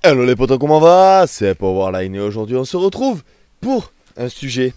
Hello les potos, comment va? C'est Powerline et aujourd'hui on se retrouve pour un sujet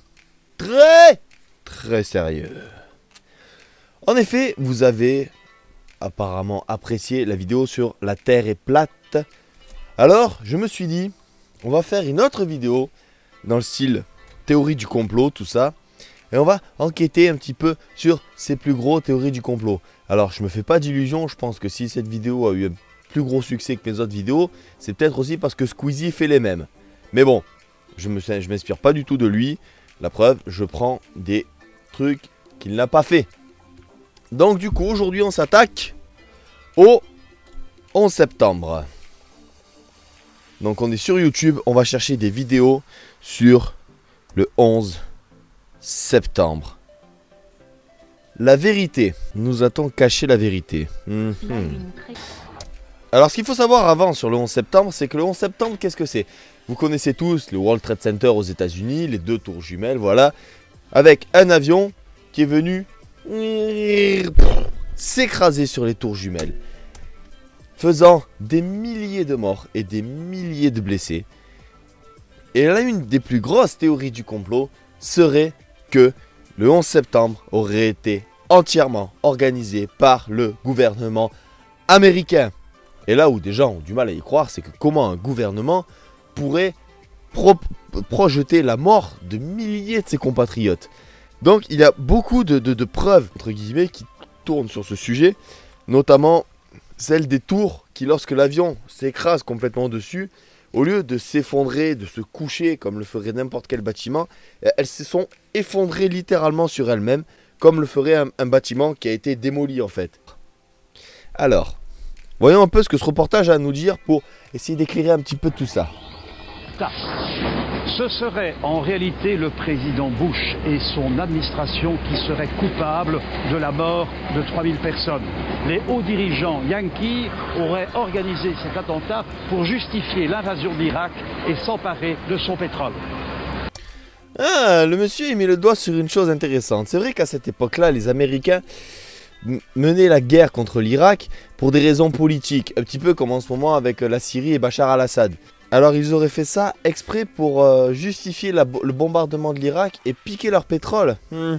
très sérieux. En effet, vous avez apparemment apprécié la vidéo sur la Terre est plate. Alors, je me suis dit, on va faire une autre vidéo dans le style théorie du complot, tout ça. Et on va enquêter un petit peu sur ces plus gros théories du complot. Alors, je me fais pas d'illusions, je pense que si cette vidéo a eu un plus gros succès que mes autres vidéos, c'est peut-être aussi parce que Squeezie fait les mêmes. Mais bon, je m'inspire pas du tout de lui. La preuve, je prends des trucs qu'il n'a pas fait. Donc du coup, aujourd'hui, on s'attaque au 11 septembre. Donc on est sur YouTube, on va chercher des vidéos sur le 11 septembre. La vérité. Nous a-t-on caché la vérité? Alors ce qu'il faut savoir avant sur le 11 septembre, c'est que le 11 septembre, qu'est-ce que c'est? Vous connaissez tous le World Trade Center aux États-Unis, les deux tours jumelles, voilà. Avec un avion qui est venu s'écraser sur les tours jumelles, faisant des milliers de morts et des milliers de blessés. Et là, une des plus grosses théories du complot serait que le 11 septembre aurait été entièrement organisé par le gouvernement américain. Et là où des gens ont du mal à y croire, c'est que comment un gouvernement pourrait projeter la mort de milliers de ses compatriotes. Donc il y a beaucoup de preuves, entre guillemets, qui tournent sur ce sujet, notamment celle des tours qui, lorsque l'avion s'écrase complètement dessus, au lieu de s'effondrer, de se coucher comme le ferait n'importe quel bâtiment, elles se sont effondrées littéralement sur elles-mêmes, comme le ferait un bâtiment qui a été démoli en fait. Alors, voyons un peu ce que ce reportage a à nous dire pour essayer d'éclairer un petit peu tout ça. Ce serait en réalité le président Bush et son administration qui seraient coupables de la mort de 3000 personnes. Les hauts dirigeants yankees auraient organisé cet attentat pour justifier l'invasion de l'Irak et s'emparer de son pétrole. Ah, le monsieur il met le doigt sur une chose intéressante. C'est vrai qu'à cette époque-là, les Américains menaient la guerre contre l'Irak pour des raisons politiques, un petit peu comme en ce moment avec la Syrie et Bachar al-Assad. Alors ils auraient fait ça exprès pour justifier le bombardement de l'Irak et piquer leur pétrole.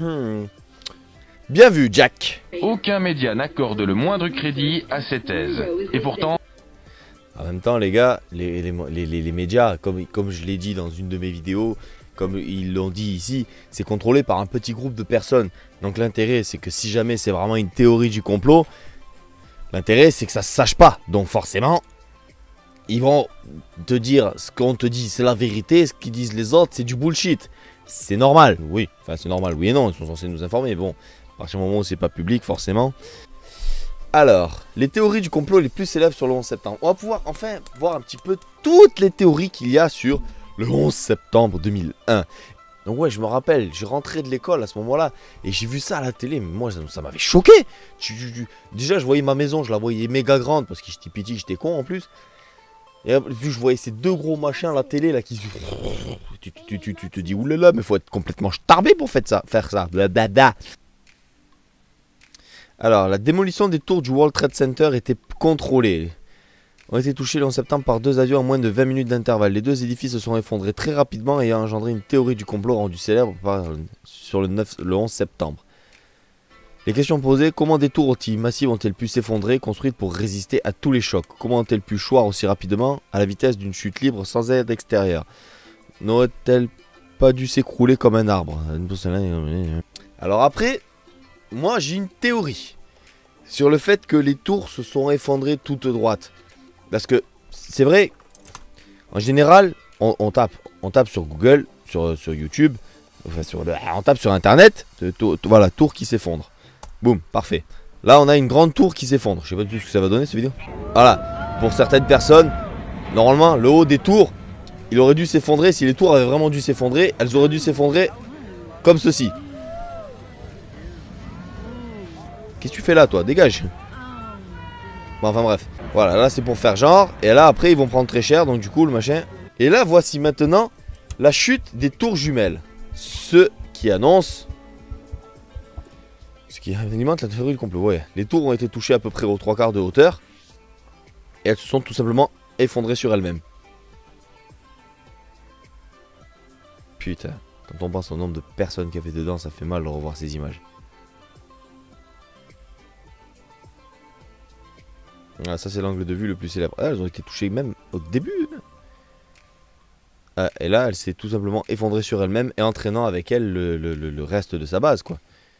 Bien vu, Jack. Aucun média n'accorde le moindre crédit à cette thèse. Et pourtant... En même temps, les gars, les médias, comme je l'ai dit dans une de mes vidéos, comme ils l'ont dit ici, c'est contrôlé par un petit groupe de personnes. Donc l'intérêt, c'est que si jamais c'est vraiment une théorie du complot, l'intérêt, c'est que ça se sache pas. Donc forcément, ils vont te dire ce qu'on te dit, c'est la vérité. Ce qu'ils disent les autres, c'est du bullshit. C'est normal, oui. Enfin, c'est normal, oui et non. Ils sont censés nous informer. Bon, à partir du moment où c'est pas public, forcément. Alors, les théories du complot les plus célèbres sur le 11 septembre. On va pouvoir enfin voir un petit peu toutes les théories qu'il y a sur le 11 septembre 2001. Donc ouais, je me rappelle, j'ai rentré de l'école à ce moment-là et j'ai vu ça à la télé, mais moi ça m'avait choqué. Déjà, je voyais ma maison, je la voyais méga grande parce que j'étais petit, j'étais con en plus. Et puis je voyais ces deux gros machins à la télé là qui... Tu te dis, oulala, mais faut être complètement starbé pour faire ça. Alors, la démolition des tours du World Trade Center était contrôlée. On a été touchés le 11 septembre par deux avions en moins de 20 minutes d'intervalle. Les deux édifices se sont effondrés très rapidement et a engendré une théorie du complot rendue célèbre sur le 11 septembre. Les questions posées, comment des tours massives ont-elles pu s'effondrer, construites pour résister à tous les chocs? Comment ont-elles pu choir aussi rapidement à la vitesse d'une chute libre sans aide extérieure? N'auraient-elles pas dû s'écrouler comme un arbre? Alors après, moi j'ai une théorie sur le fait que les tours se sont effondrées toutes droites. Parce que c'est vrai, en général, on tape sur Google, sur YouTube, enfin on tape sur Internet, voilà, tour qui s'effondre. Boum, parfait. Là, on a une grande tour qui s'effondre. Je sais pas du tout ce que ça va donner, cette vidéo. Voilà, pour certaines personnes, normalement, le haut des tours, il aurait dû s'effondrer. Si les tours avaient vraiment dû s'effondrer, elles auraient dû s'effondrer comme ceci. Qu'est-ce que tu fais là, toi? Dégage. Bon, enfin bref. Voilà, là c'est pour faire genre. Et là après ils vont prendre très cher. Donc du coup le machin. Et là voici maintenant la chute des tours jumelles. Ce qui annonce... Ce qui alimente la théorie du complot. Ouais, les tours ont été touchées à peu près aux 3/4 de hauteur. Et elles se sont tout simplement effondrées sur elles-mêmes. Putain, quand on pense au nombre de personnes qu'il y avait dedans, ça fait mal de revoir ces images. Ah, ça c'est l'angle de vue le plus célèbre. Ah, elles ont été touchées même au début. Ah, et là, elle s'est tout simplement effondrée sur elle-même et entraînant avec elle le reste de sa base, quoi.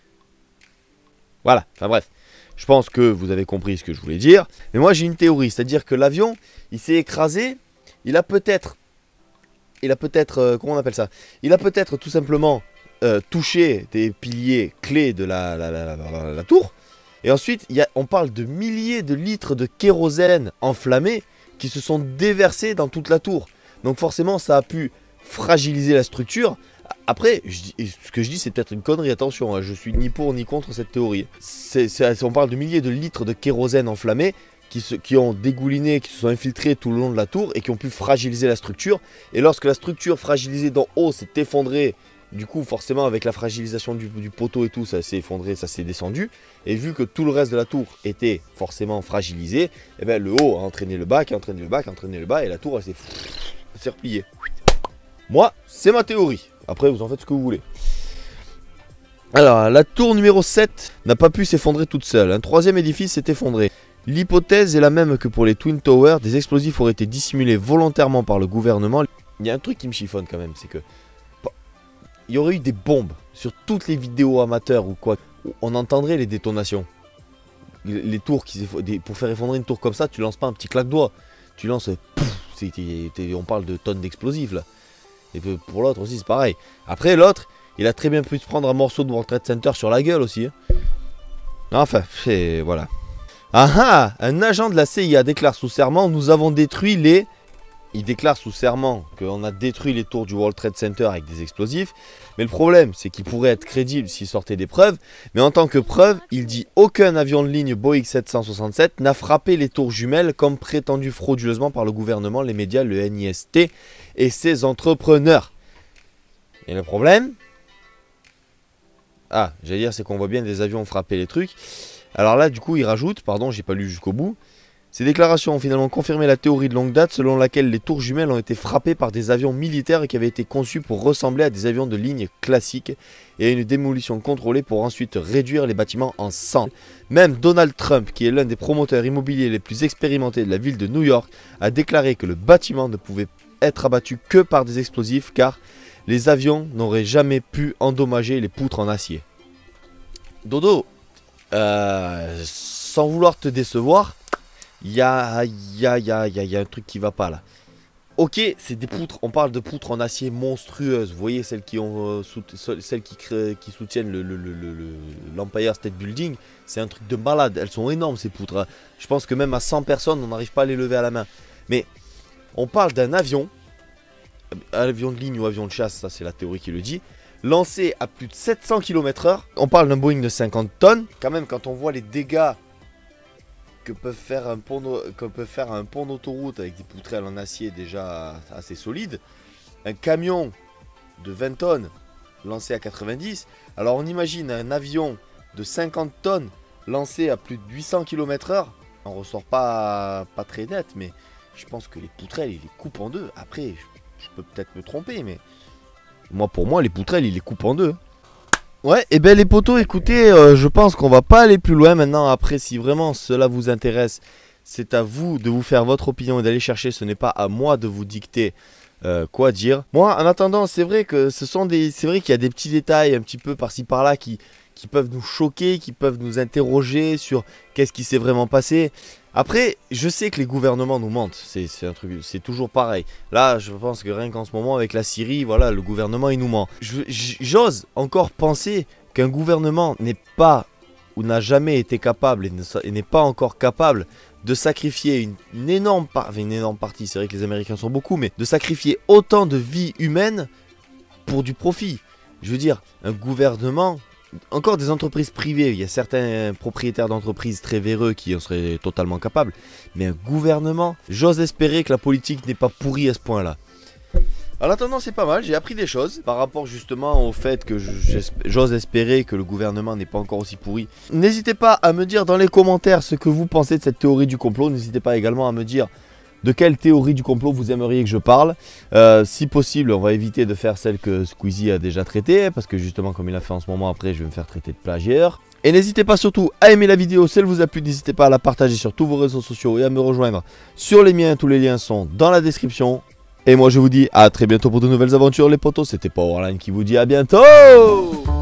Voilà, enfin bref. Je pense que vous avez compris ce que je voulais dire. Mais moi j'ai une théorie, c'est-à-dire que l'avion, il s'est écrasé. Il a peut-être, comment on appelle ça? Il a peut-être tout simplement touché des piliers clés de la tour. Et ensuite, on parle de milliers de litres de kérosène enflammé qui se sont déversés dans toute la tour. Donc forcément, ça a pu fragiliser la structure. Après, ce que je dis, c'est peut-être une connerie, attention, hein, je suis ni pour ni contre cette théorie. On parle de milliers de litres de kérosène enflammé qui ont dégouliné, qui se sont infiltrés tout le long de la tour et qui ont pu fragiliser la structure. Et lorsque la structure fragilisée d'en haut s'est effondrée, du coup, forcément, avec la fragilisation du poteau et tout, ça s'est effondré, ça s'est descendu. Et vu que tout le reste de la tour était forcément fragilisé, eh ben, le haut a entraîné le bas, qui a entraîné le bas, qui a entraîné le bas, et la tour, elle s'est repliée. Moi, c'est ma théorie. Après, vous en faites ce que vous voulez. Alors, la tour numéro 7 n'a pas pu s'effondrer toute seule. Un troisième édifice s'est effondré. L'hypothèse est la même que pour les Twin Towers. Des explosifs auraient été dissimulés volontairement par le gouvernement. Il y a un truc qui me chiffonne quand même, c'est que il y aurait eu des bombes sur toutes les vidéos amateurs ou quoi. On entendrait les détonations. Les tours, pour faire effondrer une tour comme ça, tu lances pas un petit claque-doigt. Tu lances... on parle de tonnes d'explosifs là. Et pour l'autre aussi, c'est pareil. Après, l'autre, il a très bien pu se prendre un morceau de World Trade Center sur la gueule aussi. Hein. Enfin, voilà. Ah ah, un agent de la CIA déclare sous serment, nous avons détruit les... Il déclare sous serment qu'on a détruit les tours du World Trade Center avec des explosifs. Mais le problème, c'est qu'il pourrait être crédible s'il sortait des preuves. Mais en tant que preuve, il dit aucun avion de ligne Boeing 767 n'a frappé les tours jumelles comme prétendu frauduleusement par le gouvernement, les médias, le NIST et ses entrepreneurs. Et le problème... Ah, j'allais dire, c'est qu'on voit bien des avions frapper les trucs. Alors là, du coup, il rajoute, pardon, j'ai pas lu jusqu'au bout. Ces déclarations ont finalement confirmé la théorie de longue date selon laquelle les tours jumelles ont été frappées par des avions militaires qui avaient été conçus pour ressembler à des avions de ligne classiques et à une démolition contrôlée pour ensuite réduire les bâtiments en cendres. Même Donald Trump, qui est l'un des promoteurs immobiliers les plus expérimentés de la ville de New York, a déclaré que le bâtiment ne pouvait être abattu que par des explosifs car les avions n'auraient jamais pu endommager les poutres en acier. Dodo, sans vouloir te décevoir, il y a un truc qui va pas là. Ok, c'est des poutres, on parle de poutres en acier monstrueuses. Vous voyez celles qui soutiennent l'Empire State Building. C'est un truc de malade, elles sont énormes ces poutres. Je pense que même à 100 personnes, on n'arrive pas à les lever à la main. Mais on parle d'un avion de ligne ou avion de chasse, ça c'est la théorie qui le dit, lancé à plus de 700 km/h. On parle d'un Boeing de 50 tonnes. Quand même, quand on voit les dégâts que peut faire un pont d'autoroute avec des poutrelles en acier déjà assez solides, un camion de 20 tonnes lancé à 90, alors on imagine un avion de 50 tonnes lancé à plus de 800 km/h. On ressort pas très net, mais je pense que les poutrelles, il les coupe en deux. Après, je peux peut-être me tromper, mais pour moi, les poutrelles, il les coupe en deux. Ouais, et ben les potos, écoutez, je pense qu'on va pas aller plus loin maintenant. Après, si vraiment cela vous intéresse, c'est à vous de vous faire votre opinion et d'aller chercher. Ce n'est pas à moi de vous dicter quoi dire. Moi, en attendant, c'est vrai que c'est vrai qu'il y a des petits détails un petit peu par-ci par-là qui peuvent nous choquer, qui peuvent nous interroger sur qu'est-ce qui s'est vraiment passé. Après, je sais que les gouvernements nous mentent, c'est un truc, c'est toujours pareil. Là, je pense que rien qu'en ce moment avec la Syrie, voilà, le gouvernement il nous ment. J'ose encore penser qu'un gouvernement n'est pas ou n'a jamais été capable et n'est pas encore capable de sacrifier une énorme partie, c'est vrai que les Américains sont beaucoup, mais de sacrifier autant de vies humaines pour du profit. Je veux dire, un gouvernement... Encore des entreprises privées, il y a certains propriétaires d'entreprises très véreux qui en seraient totalement capables. Mais un gouvernement, j'ose espérer que la politique n'est pas pourrie à ce point-là. En attendant, c'est pas mal, j'ai appris des choses par rapport justement au fait que j'ose espérer que le gouvernement n'est pas encore aussi pourri. N'hésitez pas à me dire dans les commentaires ce que vous pensez de cette théorie du complot. N'hésitez pas également à me dire de quelle théorie du complot vous aimeriez que je parle. Si possible, on va éviter de faire celle que Squeezie a déjà traitée, parce que justement, comme il a fait en ce moment, après, je vais me faire traiter de plagiaire. Et n'hésitez pas surtout à aimer la vidéo si elle vous a plu, n'hésitez pas à la partager sur tous vos réseaux sociaux et à me rejoindre sur les miens, tous les liens sont dans la description. Et moi je vous dis à très bientôt pour de nouvelles aventures les potos, c'était Powerline qui vous dit à bientôt.